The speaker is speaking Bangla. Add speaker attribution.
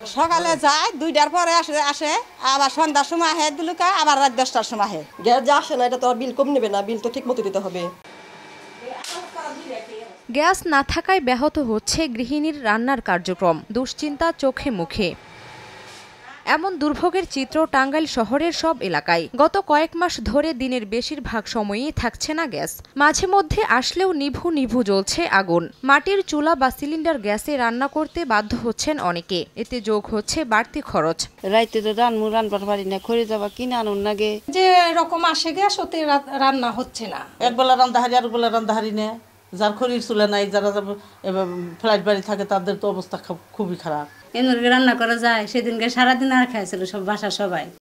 Speaker 1: সকালে যায় 2টার পরে আসে আবার সন্ধ্যার সময় আহে দুলুকা আবার রাত 10টার সময় আহে।
Speaker 2: গ্যাস যা আসে না এটা তো আর বিল কম নেবে না, বিল তো ঠিক মতো দিতে হবে।
Speaker 3: গ্যাস না থাকায় ব্যাহত হচ্ছে গৃহিণীর রান্নার কার্যক্রম, দুশ্চিন্তা চোখে মুখে। এমন দুর্ভোগের চিত্র টাঙ্গাইল শহরের সব এলাকায়। গত কয়েক মাস ধরে দিনের বেশিরভাগ সময়ই থাকছে না গ্যাস, মাঝে মধ্যে আসলেও নিভু নিভু জ্বলছে আগুন। মাটির চুলা বা সিলিন্ডার গ্যাসে রান্না করতে বাধ্য হচ্ছেন অনেকে, এতে যোগ হচ্ছে বাড়তি খরচ।
Speaker 4: রাইতে তো রান্নার পারি না, খড়ি যাবা কিনে আনুন লাগে।
Speaker 5: যে রকম আসে গ্যাস ওতে রান্না হচ্ছে না।
Speaker 6: একবেলা রান্দাহারি আর বেলা রান্দাহারি নেই, যার খড়ির চুলা নাই, যারা ফ্ল্যাট বাড়ি থাকে তাদের তো অবস্থা খুবই খারাপ।
Speaker 7: এমন রান্না করা যায়, সেদিনকে সারাদিন আর খাইছিল সব বাসা সবাই।